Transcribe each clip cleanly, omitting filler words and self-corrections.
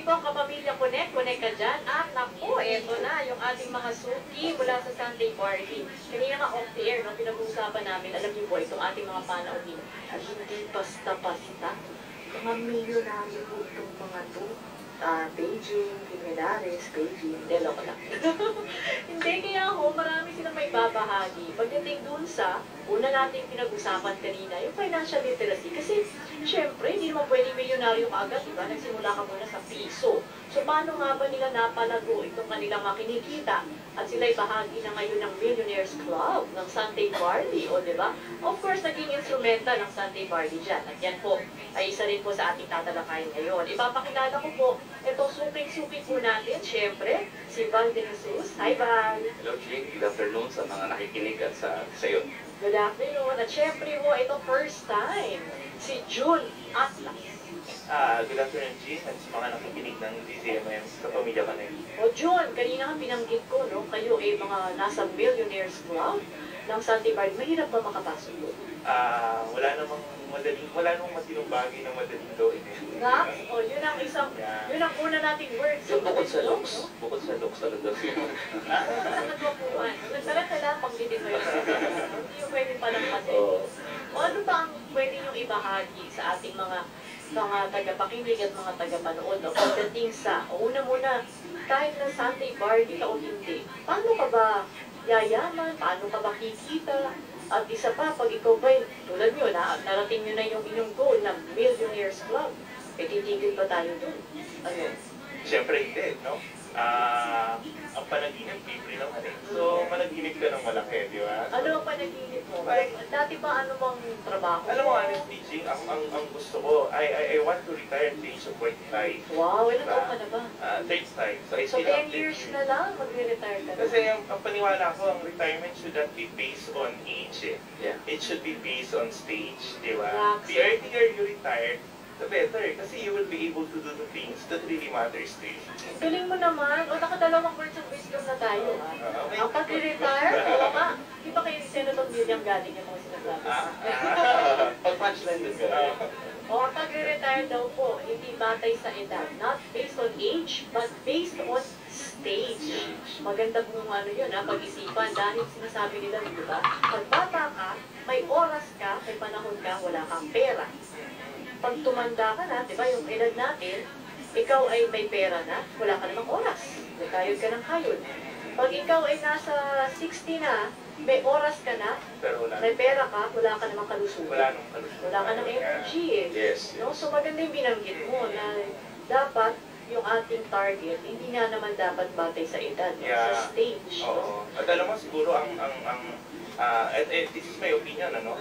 po, Kapamilya Connect, connect ka dyan. At naku, eto na, yung ating mga suki mula sa Sunday Party. Kanina nga off the air, no, pinag-uusapan namin, alam niyo po, itong ating mga panauhin. At hindi basta-basta. Mga milyonaryo po itong mga to. Beijing, Jimenez, Beijing, delo ko lang. Hindi, kaya ho, marami silang may babahagi. Pagdating dun sa, una nating pinag-usapan kanina, yung financial literacy. Kasi, syempre, hindi naman pwedeng milyonaryo ka agad, diba? Nagsimula ka muna sa piso. So, paano nga ba nila napalago itong kanilang mga kinikita? At sila'y bahagi na ngayon ng Millionaires Club, ng Sunday Party, o diba? Of course, naging instrumental ng Sunday Party dyan. At yan po, ay isa rin po sa ating tatalakayin ngayon. Ipapakilala ko po, ito suking-suki po natin, syempre, si Val de Jesus. Hi, Val! Hello, Jing. Good afternoon sa mga nakikinig at sa iyo. Good afternoon. At syempre po, ito first time, si June Atlas. Good afternoon, G, at sa mga nakikinig ng DZMM sa Pamilya Connect. O June, kanina nga binanggit ko, no, kayo ay mga nasa Millionaires Club ng Sunday Party. Mahirap ba makapasok doon? Wala namang matinong bagay na madaling gawin. Nga? O, yun ang isang, yun ang una nating word. Yung bukod sa looks. Bukod sa looks talaga. Nagwapuan. Nagtala-tala, panggitin mo yun. Hindi yung pwede palang kasi. O ano ba ang pwede niyong ibahagi sa ating mga tagapakinig at mga tagapanood o pagdating sa, una muna, kahit na Sunday Party ka o hindi, paano ka ba yayaman, paano ka ba kikita, at isa pa, pag ikaw ba'y, tulad nyo, narating nyo na yung inyong goal ng Millionaires Club, eh titigil ba tayo dun? Ano? Siyempre hindi, no? Ang panaginip, libre naman eh. So, managinip ka ng malaki, di ba? Ano ang panaginip mo? Dati ba ano bang trabaho? Alam mo, honestly, Jing, ang gusto ko, I want to retire at the age of 45. Wow, ilan taon ka na ba? Third time. So, I So, still 10 years na lang, magre-retire ka na. Kasi ang paniwala ko, ang retirement should not be based on age eh. Yeah. It should be based on stage, di ba? Exactly. The earlier you retire, the better. Kasi you will be able to do the things that really matters to you. Galing mo naman. O, nakadalawang words of wisdom na tayo, ha? Ang pag-retire, oo nga. Di ba kayo ni Senator William galing yung mga sinasabi? Pag-punchline din ka. O, ang pag-retire daw po, hindi batay sa edad. Not based on age, but based on stage. Maganda po ano yun, ha? Pag-isipan. Dahil sinasabi nila, di ba? Pag bata ka, may oras ka, may panahon ka, wala kang pera. Pag tumanda ka na, di ba, yung edad natin, ikaw ay may pera na, wala ka namang oras. May kayod ka ng kayod. Pag ikaw ay nasa 60 na, may oras ka na, Pero wala. may pera ka, wala ka namang kalusugan. Wala nung kalusugan. Wala ka ng energy eh. Yes. No? So maganda yung binanggit mo na dapat yung ating target, hindi nga naman dapat batay sa edad, no? Sa stage. Oo. At alam mo, siguro this is my opinion, ano?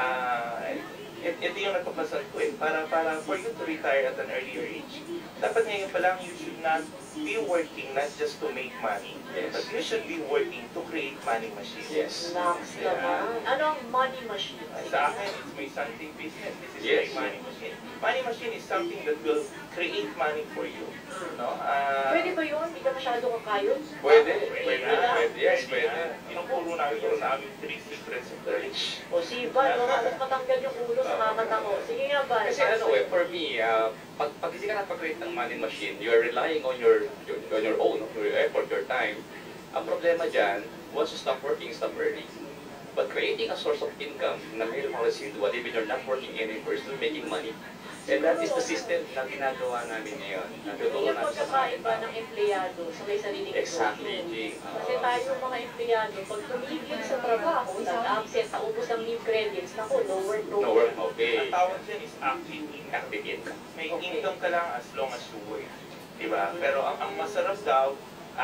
Ito yung nagpapasal ko eh. Para for you to retire at an earlier age, dapat ngayon pa lang you should not be working not just to make money, but you should be working to create money machine. Yes. Relax naman. Ano ang money machine? Sa akin, it's my something business. This is Yes. my money machine. Money machine is something that will create money for you. No? Pwede ba yun? Hindi ka masyado kakayod? Pwede. Pwede. Yes, pwede. Tinuturo namin yun sa aming 3 secrets of the rich. O si Val, huwag matanggal yung ulo sa kakatango. Sige nga, Val. Kasi ano eh, for me, pag hindi ka napag-create ng money machine, you are relying on your own, your effort, your time. Ang problema dyan, once you stop working, stop earning. But creating a source of income na mayroong mga residual, even you're not working anymore, still making money. And that is the system na ginagawa namin ngayon. Natutulong Yung natin sa pagkakaiba ng empleyado sa may sariling Exactly, negosyo. Jing. Kasi tayo mga empleyado, pag tumigil sa trabaho, nag-absent, naubos ang leave credits, naku, no work, no No work, okay. Ang tawag dyan is active income. Active income. May income ka lang as long as you work. Diba? Pero ang masarap daw,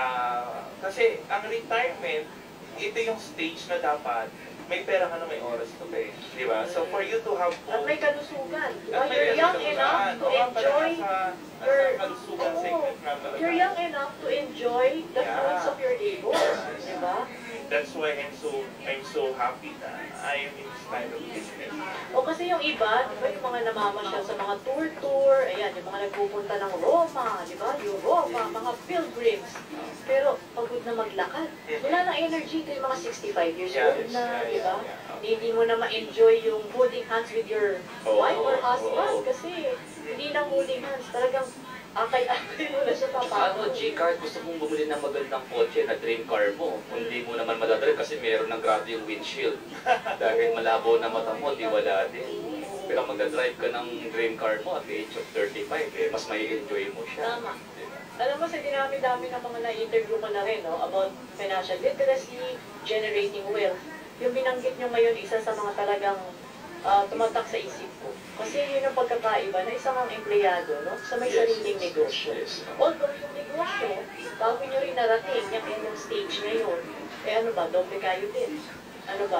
kasi ang retirement, ito yung stage na dapat may pera ka na, may oras ka pa eh. Diba? So for you to have... At may kalusugan. At may You're young kalusugan. enough to Oo, enjoy your kalusugan segment nga talaga. you're young enough to enjoy the fruits of your labor. Diba? That's why I'm so happy na I am in this kind of business. O kasi yung iba, di ba, yung mga namamasyal sa mga tour, ayan, yung mga nagpupunta ng Roma, di ba, Europa, mga pilgrims. Pero pagod na maglakad. Wala na energy ito yung mga 65 years old na, di ba? Hindi mo na ma-enjoy yung holding hands with your wife or husband kasi hindi na holding hands. Talagang akay-akay mo na siya Ano, G, kahit gusto mong bumili ng magandang kotse na dream car mo, hindi mo naman madadrive kasi meron ng grabe yung windshield. Dahil malabo na mata mo, di wala din. Pero magdadrive ka ng dream car mo at the age of 35, mas may enjoy mo siya. Tama. Alam mo, sa dinami-dami ng mga na-interview ko na rin, no, about financial literacy, generating wealth, yung binanggit nyo ngayon, isa sa mga talagang tumatak sa isip ko. Kasi yun ang pagkakaiba na isang ang empleyado, no, sa may sariling negosyo. Yes. Although yung negosyo, bago nyo rin narating yung stage na yun, eh ano ba, doble kayo din. Ano ba?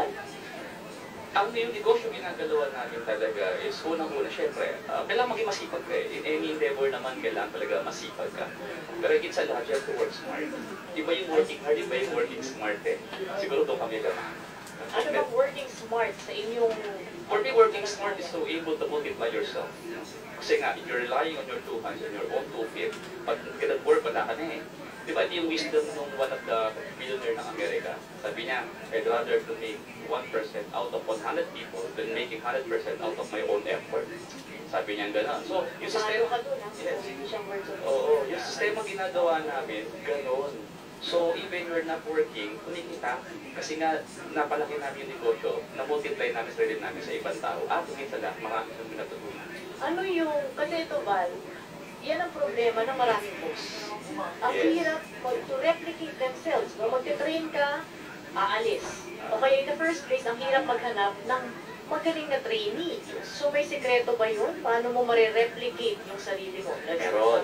Ang yung negosyo ginagalawan natin talaga is unang-una, syempre, kailangan maging masipag ka eh. In any endeavor naman, kailangan talaga masipag ka. Pero higit sa lahat, you have to work smart. Iba yung working hard, iba yung working smart eh. Siguro doon kami lang. Ano bang working smart sa inyong... For me, working smart is to able to multiply yourself. Kasi nga, if you're relying on your two hands, on your own 2 feet, pag nag-work, wala ka na eh. Di ba, ito yung wisdom ng one of the billionaire ng Amerika. Sabi niya, I'd rather to make 1% out of 100 people than making 100% out of my own effort. Sabi niya gano'n. So, yung Paano sistema... ka doon, ha? Yes. Siyang words of Oo, yung sistema ginagawa namin, gano'n. So, even we're not working, kumikita. Kasi nga, napalaki namin yung negosyo, na-multiply namin sa rin namin sa ibang tao. At minsan lang, marami yung pinatutunan. Ano yung, kasi ito Val, yan ang problema ng maraming boss. Ang Yes. hirap to replicate themselves. No? Magte-train ka, aalis. O kaya in the first place, ang hirap maghanap ng magaling na trainee. So may sekreto ba yun? Paano mo marireplicate yung sarili mo? Meron.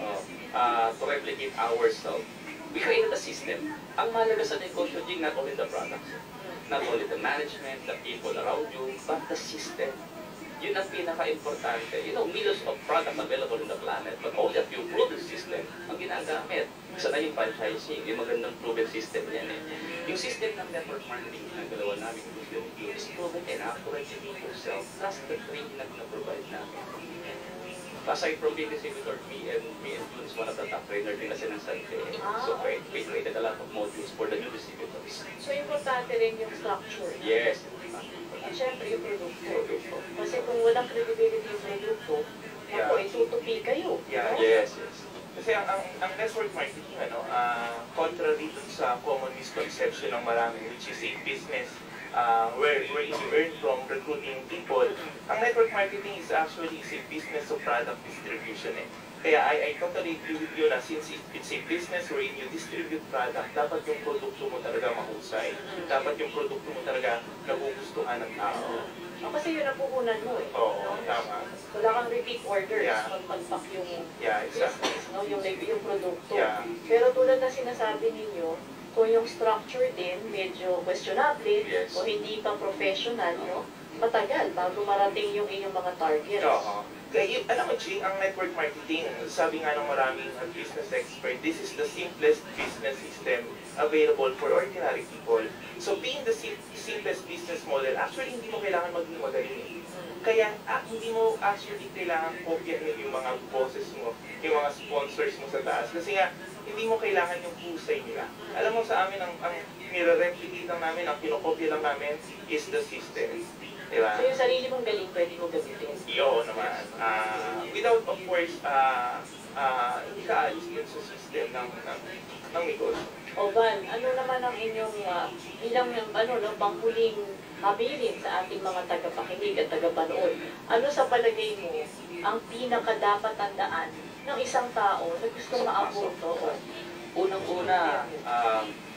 To replicate ourselves, we created a system. Ang mahalaga sa negosyo, Jing, not only the products, not only the management, the people around you, but the system. Yun ang pinaka-importante. You know, millions of products available in the planet, but only a few proven system ang ginagamit. Isa na yung franchising, yung magandang proven system yan eh. Yung system ng network marketing na galawan namin is proven enough to replicate yourself, plus the training na provide namin. Aside from being distributor, me and June is one of the top trainer din kasi ng Sanfe. So we created a lot of modules for the new distributors. So importante rin yung structure. Yes. At syempre yung produkto. Produkto. Kasi kung walang credibility yung produkto, ako, itutupi kayo. Yeah. no? Yes, yes. Kasi ang network marketing, contrary dun sa common misconception ng marami, which is a business where you earn from recruiting people, ang network marketing is actually a business of product distribution eh. Kaya I totally agree with you na since it's a business wherein you distribute product, dapat yung produkto mo talaga mahusay. Dapat yung produkto mo talaga nagugustuhan ng tao. Kasi yun ang puhunan mo eh. Oo, tama. Wala kang repeat orders Yeah. pag mag-pack yung Exactly. business, no? yung produkto. Yeah. Pero tulad na sinasabi ninyo, kung yung structure din medyo questionable Yes. o hindi pa professional, no? Matagal bago marating yung inyong mga targets. Oo. Kaya, alam mo, Ching, ang network marketing, sabi nga ng maraming business expert, this is the simplest business system available for ordinary people. So, being the simplest business model, actually, hindi mo kailangan maging magaling eh. Kaya, hindi mo actually kailangan kopyahin yung mga bosses mo, yung mga sponsors mo sa taas. Kasi nga, hindi mo kailangan yung husay nila. Alam mo, sa amin, ang nire-replicate lang namin, ang kinokopya lang namin is the system. Diba? So yung sarili mong galing, pwede mo gamitin. Oo naman. Without, of course, hindi ka alis dun sa system ng negosyo. O Van, ano naman ang inyong ilang panghuling habilin sa ating mga tagapakinig at tagapanood? Ano sa palagay mo ang pinakadapat tandaan ng isang tao na gusto maabot to? Unang-una,